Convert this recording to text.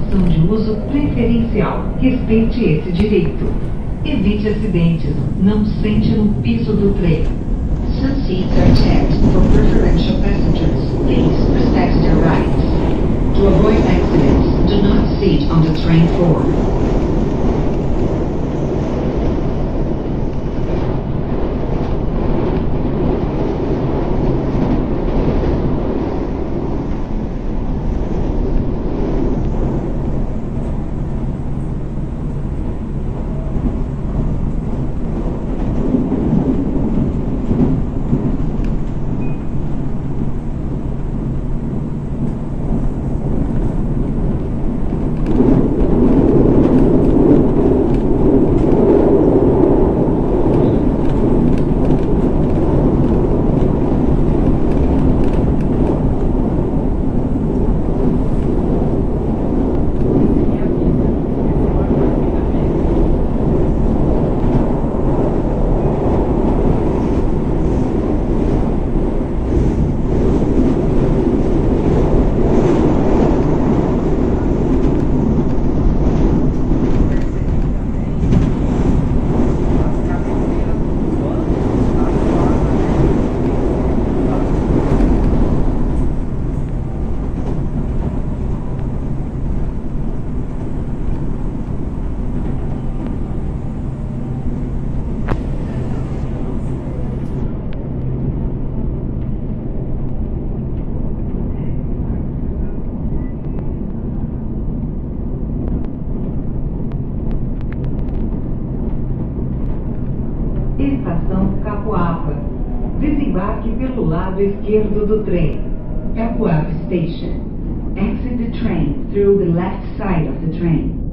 são de uso preferencial. Respeite esse direito. Evite acidentes. Não sente no piso do trem. Some seats are checked for preferential passengers. Please respect their rights. To avoid accidents, do not sit on the train floor. Estação Capuava. Desembarque pelo lado esquerdo do trem. Capuava Station. Exit the train through the left side of the train.